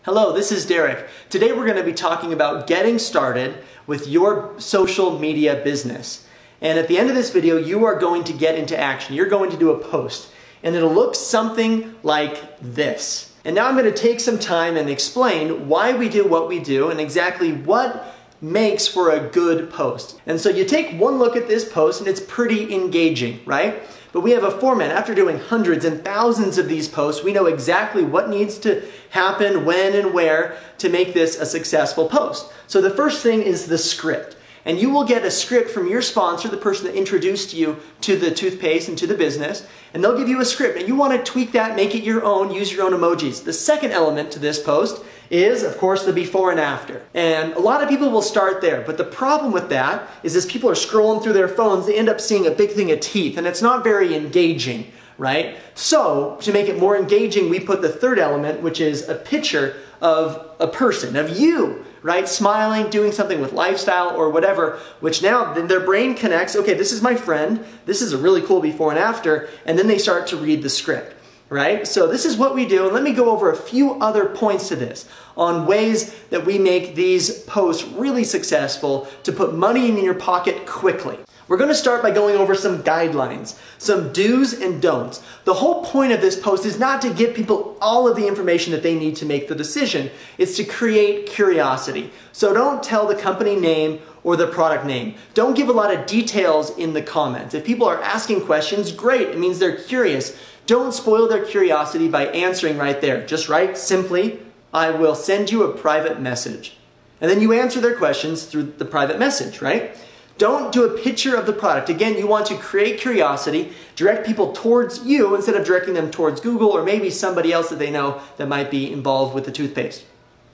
Hello, this is Derek. Today we're going to be talking about getting started with your social media business. And at the end of this video, you are going to get into action. You're going to do a post, and it'll look something like this. And now I'm going to take some time and explain why we do what we do and exactly what makes for a good post. And so you take one look at this post and it's pretty engaging, right? But we have a format. After doing hundreds and thousands of these posts, we know exactly what needs to happen, when and where to make this a successful post. So the first thing is the script. And you will get a script from your sponsor, the person that introduced you to the toothpaste and to the business, and they'll give you a script. And you want to tweak that, make it your own, use your own emojis. The second element to this post is, of course, the before and after. And a lot of people will start there, but the problem with that is as people are scrolling through their phones, they end up seeing a big thing of teeth, and it's not very engaging, right? So, to make it more engaging, we put the third element, which is a picture of a person, of you, right? Smiling, doing something with lifestyle or whatever, which now then their brain connects, okay, this is my friend, this is a really cool before and after, and then they start to read the script, right? So this is what we do, and let me go over a few other points to this on ways that we make these posts really successful to put money in your pocket quickly. We're going to start by going over some guidelines, some do's and don'ts. The whole point of this post is not to give people all of the information that they need to make the decision. It's to create curiosity. So don't tell the company name or the product name. Don't give a lot of details in the comments. If people are asking questions, great. It means they're curious. Don't spoil their curiosity by answering right there. Just write simply, I will send you a private message. And then you answer their questions through the private message, right? Don't do a picture of the product. Again, you want to create curiosity, direct people towards you instead of directing them towards Google or maybe somebody else that they know that might be involved with the toothpaste.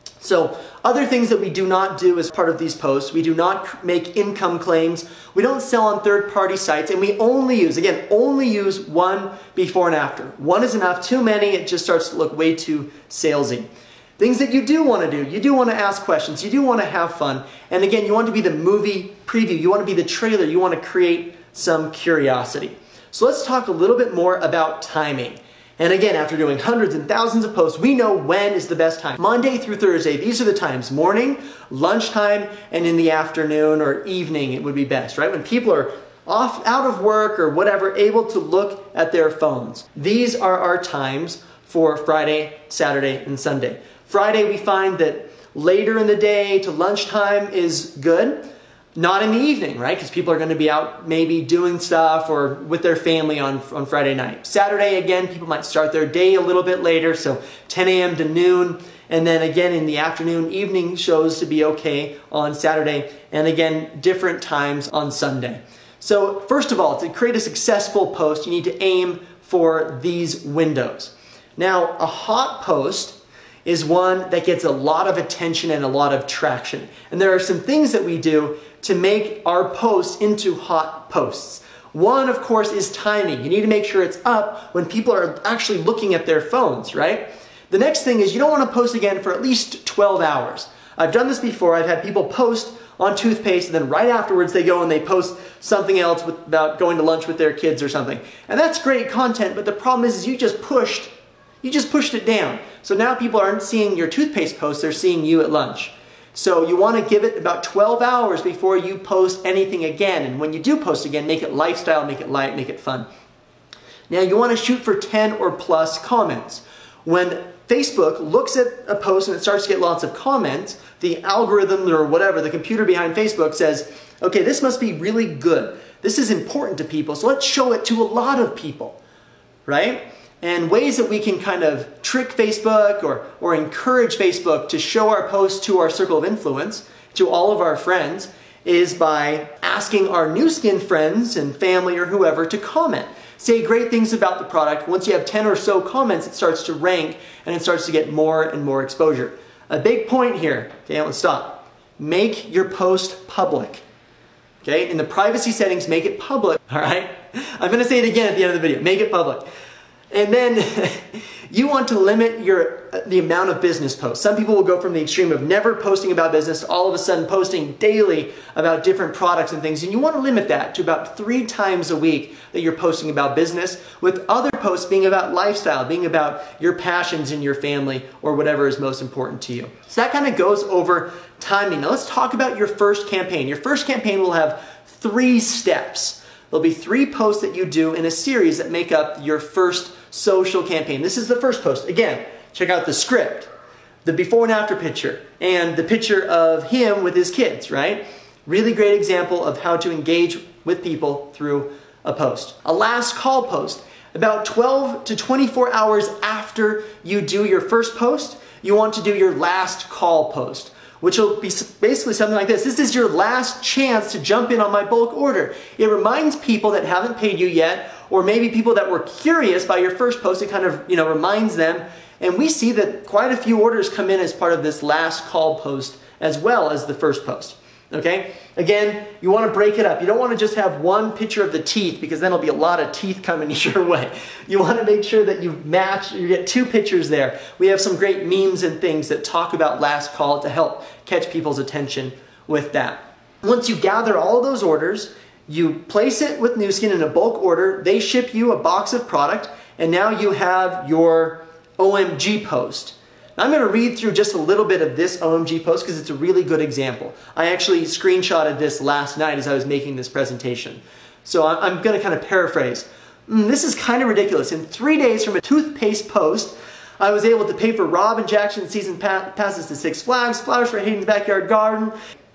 So, other things that we do not do as part of these posts, we do not make income claims, we don't sell on third-party sites, and we only use one before and after. One is enough, too many, it just starts to look way too salesy. Things that you do want to do, you do want to ask questions, you do want to have fun, and again, you want to be the movie preview, you want to be the trailer, you want to create some curiosity. So let's talk a little bit more about timing. And again, after doing hundreds and thousands of posts, we know when is the best time. Monday through Thursday, these are the times. Morning, lunchtime, and in the afternoon or evening, it would be best, right? When people are off, out of work or whatever, able to look at their phones. These are our times for Friday, Saturday, and Sunday. Friday, we find that later in the day to lunchtime is good. Not in the evening, right? Because people are going to be out maybe doing stuff or with their family on Friday night. Saturday, again, people might start their day a little bit later, so 10 a.m. to noon. And then again in the afternoon, evening shows to be okay on Saturday. And again, different times on Sunday. So first of all, to create a successful post, you need to aim for these windows. Now, a hot post is one that gets a lot of attention and a lot of traction. And there are some things that we do to make our posts into hot posts. One, of course, is timing. You need to make sure it's up when people are actually looking at their phones, right? The next thing is you don't want to post again for at least 12 hours. I've done this before. I've had people post on toothpaste and then right afterwards they go and they post something else about going to lunch with their kids or something. And that's great content, but the problem is you just pushed it down. So now people aren't seeing your toothpaste post, they're seeing you at lunch. So you want to give it about 12 hours before you post anything again. And when you do post again, make it lifestyle, make it light, make it fun. Now you want to shoot for 10 or plus comments. When Facebook looks at a post and it starts to get lots of comments, the algorithm or whatever, the computer behind Facebook says, okay, this must be really good. This is important to people, so let's show it to a lot of people, right? And ways that we can kind of trick Facebook or encourage Facebook to show our posts to our circle of influence, to all of our friends, is by asking our new skin friends and family or whoever to comment. Say great things about the product. Once you have 10 or so comments, it starts to rank and it starts to get more and more exposure. A big point here, okay, let's stop. Make your post public. Okay, in the privacy settings, make it public, all right? I'm gonna say it again at the end of the video, make it public. And then You want to limit the amount of business posts. Some people will go from the extreme of never posting about business to all of a sudden posting daily about different products and things. And you want to limit that to about 3 times a week that you're posting about business, with other posts being about lifestyle, being about your passions in your family or whatever is most important to you. So that kind of goes over timing. Now let's talk about your first campaign. Your first campaign will have 3 steps. There'll be 3 posts that you do in a series that make up your first social campaign. This is the first post. Again, check out the script, the before and after picture, and the picture of him with his kids, right? Really great example of how to engage with people through a post. A last call post. About 12 to 24 hours after you do your first post, you want to do your last call post, which will be basically something like this. This is your last chance to jump in on my bulk order. It reminds people that haven't paid you yet, or maybe people that were curious by your first post. It kind of, reminds them. And we see that quite a few orders come in as part of this last call post as well as the first post. Okay? Again, you want to break it up. You don't want to just have one picture of the teeth, because then there'll be a lot of teeth coming your way. You want to make sure that you get 2 pictures there. We have some great memes and things that talk about last call to help catch people's attention with that. Once you gather all of those orders, you place it with Nu Skin in a bulk order. They ship you a box of product, and now you have your OMG post. Now I'm going to read through just a little bit of this OMG post because it's a really good example. I actually screenshotted this last night as I was making this presentation. So I'm going to kind of paraphrase. This is kind of ridiculous. In 3 days from a toothpaste post, I was able to pay for Rob and Jackson season passes to Six Flags, flowers for Hayden's backyard garden.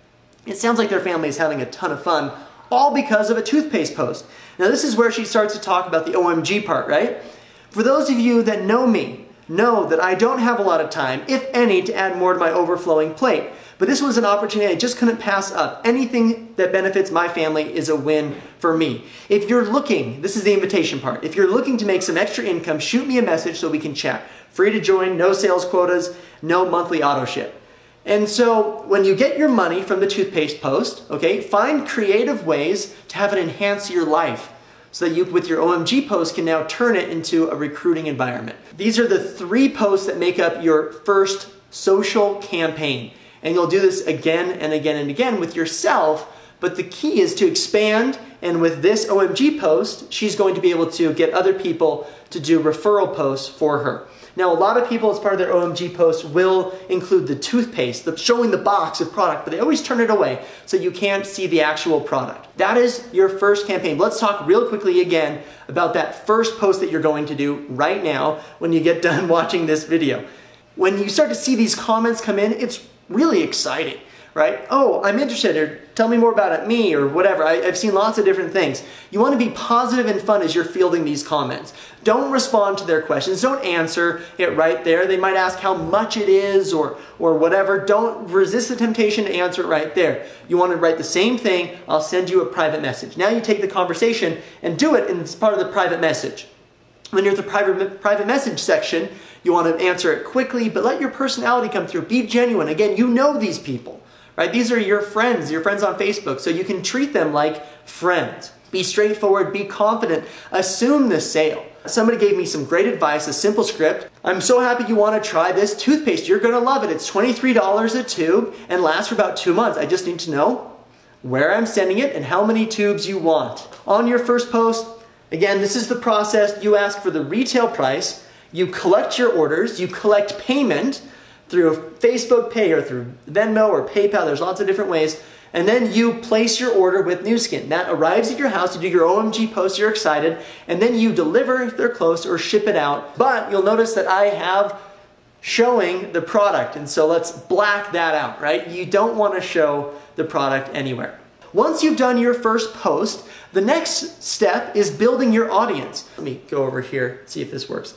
It sounds like their family is having a ton of fun, all because of a toothpaste post. Now this is where she starts to talk about the OMG part, right? For those of you that know me, know that I don't have a lot of time, if any, to add more to my overflowing plate. But this was an opportunity I just couldn't pass up. Anything that benefits my family is a win for me. If you're looking, this is the invitation part, if you're looking to make some extra income, shoot me a message so we can chat. Free to join, no sales quotas, no monthly auto ship. And so when you get your money from the toothpaste post, okay, find creative ways to have it enhance your life, so that you, with your OMG post, can now turn it into a recruiting environment. These are the 3 posts that make up your first social campaign. And you'll do this again and again and again with yourself, but the key is to expand, and with this OMG post, she's going to be able to get other people to do referral posts for her. Now, a lot of people, as part of their OMG post, will include the toothpaste, showing the box of product, but they always turn it away so you can't see the actual product. That is your first campaign. Let's talk real quickly again about that first post that you're going to do right now when you get done watching this video. When you start to see these comments come in, it's really exciting, right? Oh, I'm interested, or tell me more about it, me, or whatever. I've seen lots of different things. You want to be positive and fun as you're fielding these comments. Don't respond to their questions. Don't answer it right there. They might ask how much it is or whatever. Don't resist the temptation to answer it right there. You want to write the same thing. I'll send you a private message. Now you take the conversation and do it as part of the private message. When you're at the private message section, you want to answer it quickly, but let your personality come through. Be genuine. Again, you know these people, right? These are your friends on Facebook, so you can treat them like friends. Be straightforward, be confident, assume the sale. Somebody gave me some great advice, a simple script. I'm so happy you want to try this toothpaste. You're going to love it. It's $23 a tube and lasts for about 2 months. I just need to know where I'm sending it and how many tubes you want. On your first post, again, this is the process. You ask for the retail price, you collect your orders, you collect payment through Facebook Pay or through Venmo or PayPal. There's lots of different ways. And then you place your order with Nu Skin. That arrives at your house, you do your OMG post, you're excited, and then you deliver if they're close or ship it out. But you'll notice that I have showing the product, and so let's black that out, right? You don't want to show the product anywhere. Once you've done your first post, the next step is building your audience. Let me go over here, see if this works.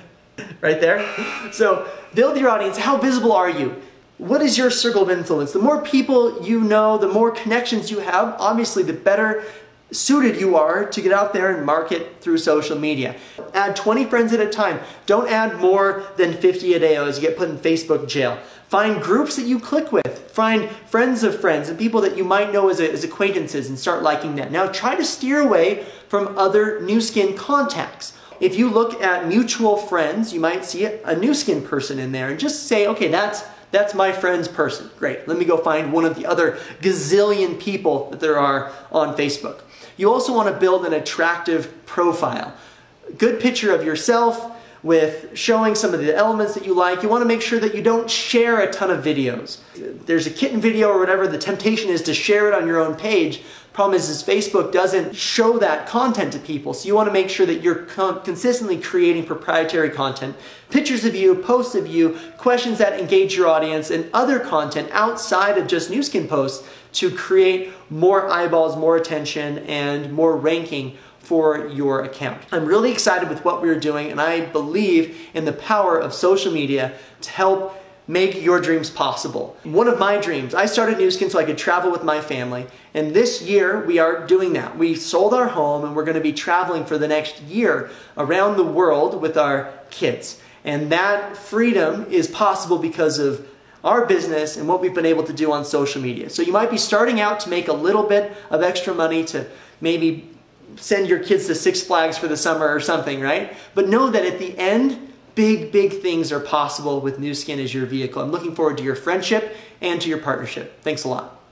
Right there? So build your audience. How visible are you? What is your circle of influence? The more people you know, the more connections you have, obviously the better suited you are to get out there and market through social media. Add 20 friends at a time. Don't add more than 50 a day as you get put in Facebook jail. Find groups that you click with. Find friends of friends and people that you might know as acquaintances and start liking that. Now try to steer away from other Nu Skin contacts. if you look at mutual friends, you might see a Nu Skin person in there and just say, okay, that's my friend's person. Great, let me go find one of the other gazillion people that there are on Facebook. You also want to build an attractive profile. Good picture of yourself with showing some of the elements that you like. You want to make sure that you don't share a ton of videos. There's a kitten video or whatever, the temptation is to share it on your own page. Problem is Facebook doesn't show that content to people, so you want to make sure that you're consistently creating proprietary content, pictures of you, posts of you, questions that engage your audience, and other content outside of just Nu Skin posts to create more eyeballs, more attention, and more ranking for your account. I'm really excited with what we're doing, and I believe in the power of social media to help make your dreams possible. One of my dreams, I started Nu Skin so I could travel with my family, and this year we are doing that. We sold our home and we're going to be traveling for the next year around the world with our kids. And that freedom is possible because of our business and what we've been able to do on social media. So you might be starting out to make a little bit of extra money to maybe send your kids to Six Flags for the summer or something, right? But know that at the end, big things are possible with Nu Skin as your vehicle. I'm looking forward to your friendship and to your partnership. Thanks a lot.